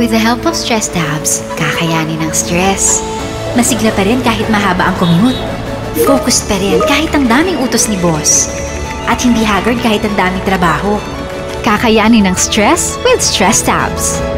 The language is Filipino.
With the help of Stresstabs, kakayanin ang stress. Masigla pa rin kahit mahaba ang commute. Focused pa rin kahit ang daming utos ni boss. At hindi haggard kahit ang daming trabaho. Kakayanin ang stress with Stresstabs.